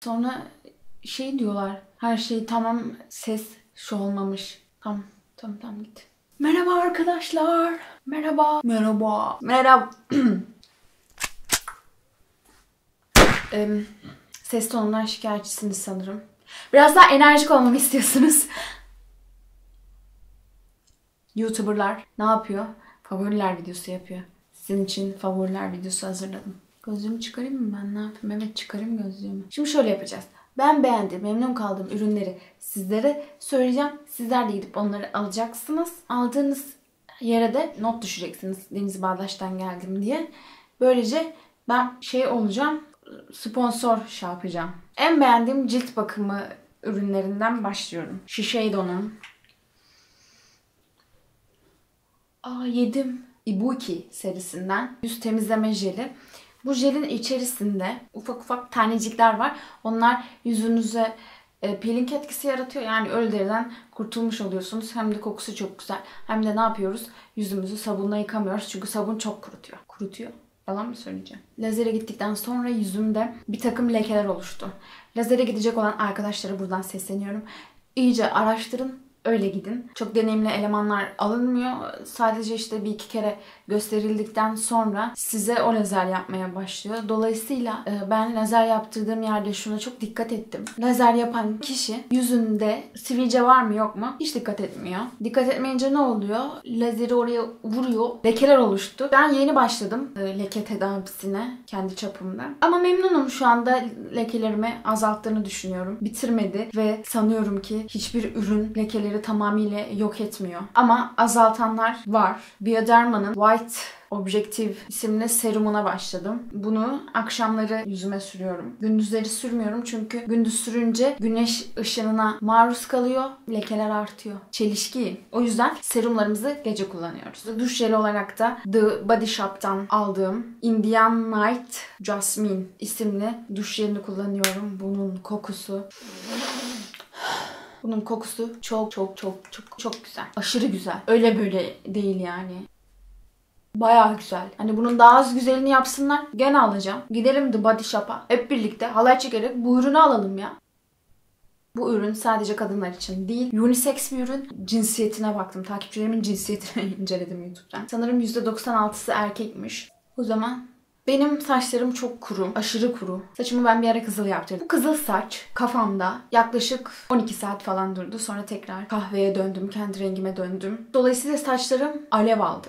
Sonra şey diyorlar. Her şey tamam, ses şu olmamış. Tamam git. Merhaba arkadaşlar. Merhaba. Ses tonundan şikayetçisiniz sanırım. Biraz daha enerjik olmamı istiyorsunuz. YouTuber'lar ne yapıyor? Favoriler videosu yapıyor. Sizin için favoriler videosu hazırladım. Gözlüğümü çıkarayım mı ben? Ne yapayım? Evet, çıkarayım gözlüğümü. Şimdi şöyle yapacağız. Ben beğendiğim, memnun kaldığım ürünleri sizlere söyleyeceğim. Sizler de gidip onları alacaksınız. Aldığınız yere de not düşeceksiniz. Deniz Bağdaş'tan geldim diye. Böylece ben olacağım. Sponsor yapacağım. En beğendiğim cilt bakımı ürünlerinden başlıyorum. Shiseido'nun yedim. Ibuki serisinden yüz temizleme jeli. Bu jelin içerisinde ufak ufak tanecikler var. Onlar yüzünüze peeling etkisi yaratıyor. Yani ölü deriden kurtulmuş oluyorsunuz. Hem de kokusu çok güzel. Hem de ne yapıyoruz? Yüzümüzü sabunla yıkamıyoruz. Çünkü sabun çok kurutuyor. Kurutuyor. Yalan mı söyleyeceğim? Lazere gittikten sonra yüzümde bir takım lekeler oluştu. Lazere gidecek olan arkadaşlara buradan sesleniyorum. İyice araştırın. Öyle gidin. Çok deneyimli elemanlar alınmıyor. Sadece işte bir iki kere gösterildikten sonra size o lazer yapmaya başlıyor. Dolayısıyla ben lazer yaptırdığım yerde şuna çok dikkat ettim. Lazer yapan kişi yüzünde sivilce var mı yok mu hiç dikkat etmiyor. Dikkat etmeyince ne oluyor? Lazeri oraya vuruyor. Lekeler oluştu. Ben yeni başladım leke tedavisine kendi çapımda. Ama memnunum, şu anda lekelerimi azalttığını düşünüyorum. Bitirmedi ve sanıyorum ki hiçbir ürün lekeleri tamamıyla yok etmiyor. Ama azaltanlar var. Bioderma'nın White Objective isimli serumuna başladım. Bunu akşamları yüzüme sürüyorum. Gündüzleri sürmüyorum çünkü gündüz sürünce güneş ışınına maruz kalıyor. Lekeler artıyor. Çelişki. O yüzden serumlarımızı gece kullanıyoruz. Duş jeli olarak da The Body Shop'tan aldığım Indian Night Jasmine isimli duş jelini kullanıyorum. Bunun kokusu çok güzel. Aşırı güzel. Öyle böyle değil yani. Bayağı güzel. Hani bunun daha az güzelini yapsınlar. Gene alacağım. Gidelim The Body Shop'a. Hep birlikte halay çekerek bu ürünü alalım ya. Bu ürün sadece kadınlar için değil. Unisex bir ürün. Cinsiyetine baktım. Takipçilerimin cinsiyetini inceledim YouTube'dan. Sanırım %96'sı erkekmiş. O zaman benim saçlarım çok kuru. Aşırı kuru. Saçımı ben bir ara kızıl yaptırdım. Bu kızıl saç kafamda yaklaşık 12 saat falan durdu. Sonra tekrar kahveye döndüm. Kendi rengime döndüm. Dolayısıyla saçlarım alev aldı.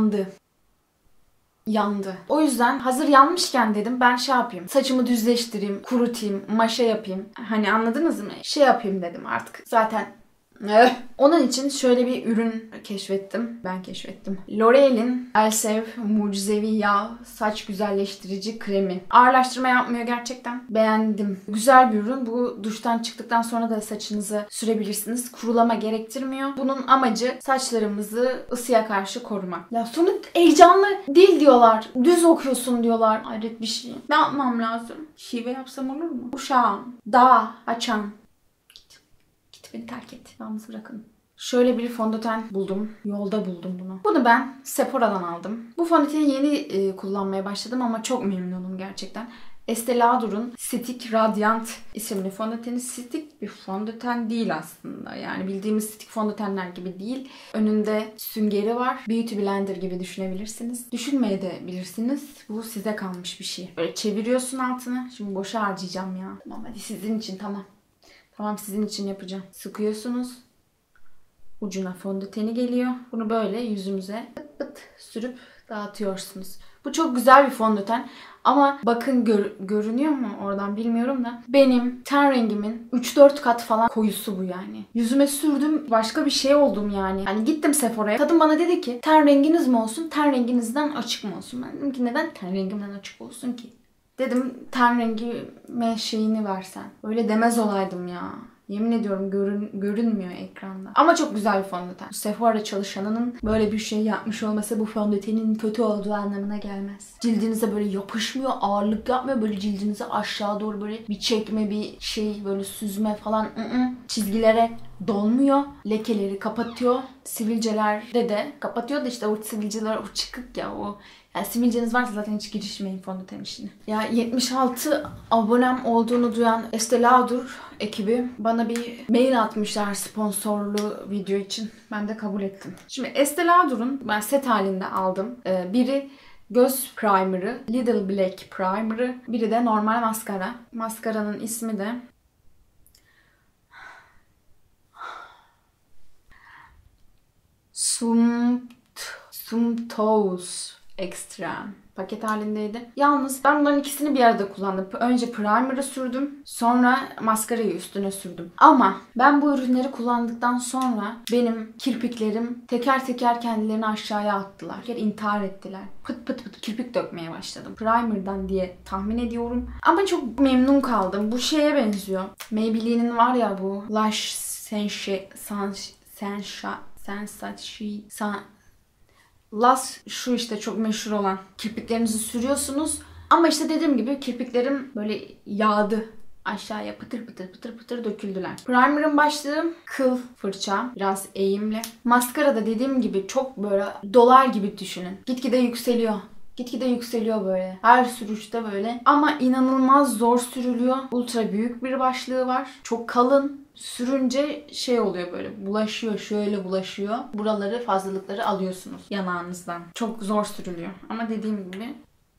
Yandı. O yüzden hazır yanmışken dedim ben yapayım. Saçımı düzleştireyim, kurutayım, maşa yapayım. Hani anladınız mı? Yapayım dedim artık. Zaten onun için şöyle bir ürün keşfettim. Ben keşfettim. L'Oreal'in Elsev Mucizevi Yağ Saç Güzelleştirici Kremi. Ağırlaştırma yapmıyor gerçekten. Beğendim. Güzel bir ürün. Bu duştan çıktıktan sonra da saçınızı sürebilirsiniz. Kurulama gerektirmiyor. Bunun amacı saçlarımızı ısıya karşı korumak. Ya sonu heyecanlı değil diyorlar. Düz okuyorsun diyorlar. Hayret bir şey. Ne yapmam lazım? Şive yapsam olur mu? Uşağım. Dağ açan. Beni terk et. Yalnız bırakın. Şöyle bir fondöten buldum. Yolda buldum bunu. Bunu ben Sephora'dan aldım. Bu fondöteni yeni kullanmaya başladım ama çok memnunum gerçekten. Estee Lauder'ın Stick Radiant isimli fondöteni. Stick bir fondöten değil aslında. Yani bildiğimiz stick fondötenler gibi değil. Önünde süngeri var. Beauty blender gibi düşünebilirsiniz. Düşünmeye de bilirsiniz. Bu size kalmış bir şey. Böyle çeviriyorsun altını. Şimdi boşa harcayacağım ya. Tamam hadi sizin için tamam. Tamam sizin için yapacağım. Sıkıyorsunuz. Ucuna fondöteni geliyor. Bunu böyle yüzümüze pıt pıt sürüp dağıtıyorsunuz. Bu çok güzel bir fondöten. Ama bakın görünüyor mu oradan bilmiyorum da. Benim ten rengimin 3-4 kat falan koyusu bu yani. Yüzüme sürdüm başka bir şey oldum yani. Hani gittim Sephora'ya. Kadın bana dedi ki ten renginiz mi olsun ten renginizden açık mı olsun? Ben dedim ki neden ten rengimden açık olsun ki? Dedim ten rengime şeyini versen. Öyle demez olaydım ya. Yemin ediyorum görünmüyor ekranda. Ama çok güzel bir fondöten. Sephora çalışanının böyle bir şey yapmış olması bu fondötenin kötü olduğu anlamına gelmez. Cildinize böyle yapışmıyor, ağırlık yapmıyor. Böyle cildinize aşağı doğru böyle bir çekme, bir şey böyle süzme falan. Çizgilere dolmuyor. Lekeleri kapatıyor. Sivilcelerde de kapatıyor da işte o sivilceler o çıkık ya o. Yani sivilceniz varsa zaten hiç girişmeyin fondöten işine. Ya 76 abonem olduğunu duyan Estee Lauder ekibi bana bir mail atmışlar sponsorlu video için. Ben de kabul ettim. Şimdi Estee Lauder'un ben set halinde aldım. Biri göz primer'ı, Little Black primer'ı, biri de normal maskara. Maskaranın ismi de Sumptos Extreme. Paket halindeydi. Yalnız ben bunların ikisini bir arada kullandım. Önce primer'ı sürdüm. Sonra maskarayı üstüne sürdüm. Ama ben bu ürünleri kullandıktan sonra benim kirpiklerim teker teker kendilerini aşağıya attılar. İntihar ettiler. Pıt pıt pıt kirpik dökmeye başladım. Primer'dan diye tahmin ediyorum. Ama çok memnun kaldım. Bu şeye benziyor. Maybelline'in var ya bu Lush Las şu işte çok meşhur olan. Kirpiklerinizi sürüyorsunuz. Ama işte dediğim gibi kirpiklerim böyle yağdı. Aşağıya pıtır pıtır pıtır pıtır döküldüler. Primer'ın başlığı kıl fırça. Biraz eğimli. Maskara da dediğim gibi çok böyle dolar gibi düşünün. Gitgide yükseliyor. Gitgide yükseliyor böyle. Her sürüşte böyle. Ama inanılmaz zor sürülüyor. Ultra büyük bir başlığı var. Çok kalın. Sürünce şey oluyor böyle bulaşıyor şöyle bulaşıyor. Buraları fazlalıkları alıyorsunuz yanağınızdan. Çok zor sürülüyor. Ama dediğim gibi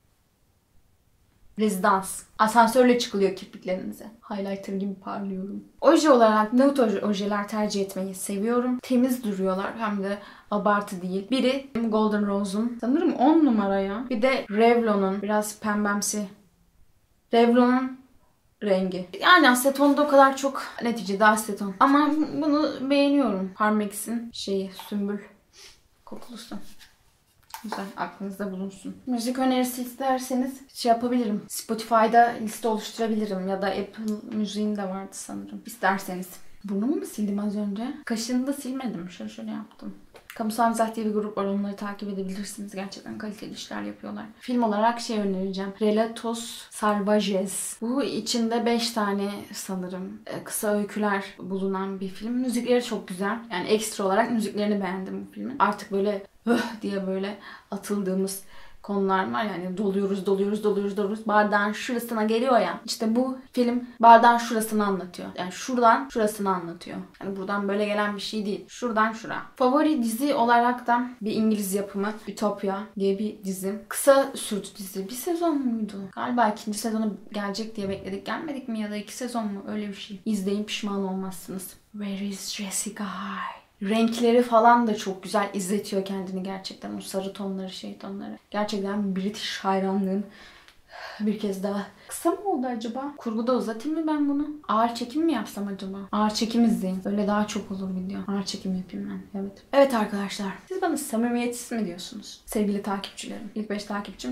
rezidans. Asansörle çıkılıyor kirpiklerinize. Highlighter gibi parlıyorum. Oje olarak nude ojeler tercih etmeyi seviyorum. Temiz duruyorlar hem de abartı değil. Biri Golden Rose'un sanırım 10 numara ya. Bir de Revlon'un biraz pembemsi. Revlon'un rengi. Yani asetonda o kadar çok neticede aseton. Ama bunu beğeniyorum. Parmex'in sümbül kokulusu. Güzel. Aklınızda bulunsun. Müzik önerisi isterseniz yapabilirim. Spotify'da liste oluşturabilirim. Ya da Apple Müziğin de vardı sanırım. İsterseniz. Burnumu mu sildim az önce? Kaşını da silmedim. Şöyle yaptım. Kamusal Mizah diye bir grup var. Onları takip edebilirsiniz. Gerçekten kaliteli işler yapıyorlar. Film olarak önereceğim. Relatos Salvajes. Bu içinde 5 tane sanırım kısa öyküler bulunan bir film. Müzikleri çok güzel. Yani ekstra olarak müziklerini beğendim bu filmin. Artık böyle diye böyle atıldığımız konular var yani doluyoruz. Bardağın şurasına geliyor ya. İşte bu film bardağın şurasını anlatıyor. Yani şuradan şurasını anlatıyor. Yani buradan böyle gelen bir şey değil. Şuradan şura. Favori dizi olarak da bir İngiliz yapımı Utopia diye bir dizi. Kısa sürdü dizi. Bir sezon muydu? Galiba ikinci sezonu gelecek diye bekledik. Gelmedik mi ya da 2 sezon mu? Öyle bir şey. İzleyin pişman olmazsınız. Where is Jessica Hyde? Renkleri falan da çok güzel izletiyor kendini gerçekten. O sarı tonları, tonları. Gerçekten British hayranlığım bir kez daha. Kısa mı oldu acaba? Kurguda uzatayım mı ben bunu? Ağır çekim mi yapsam acaba? Ağır çekim izleyin. Öyle daha çok olur video. Ağır çekim yapayım ben. Evet. Evet arkadaşlar. Siz bana samimiyetsiz mi diyorsunuz? Sevgili takipçilerim. İlk 5 takipçim.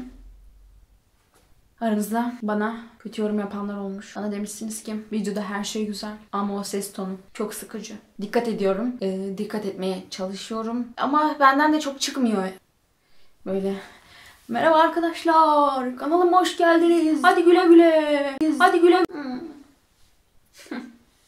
Aranızda bana kötü yorum yapanlar olmuş. Bana demişsiniz ki videoda her şey güzel ama o ses tonu çok sıkıcı. Dikkat ediyorum. Dikkat etmeye çalışıyorum. Ama benden de çok çıkmıyor. Böyle merhaba arkadaşlar. Kanalıma hoş geldiniz. Hadi güle güle. Hadi güle.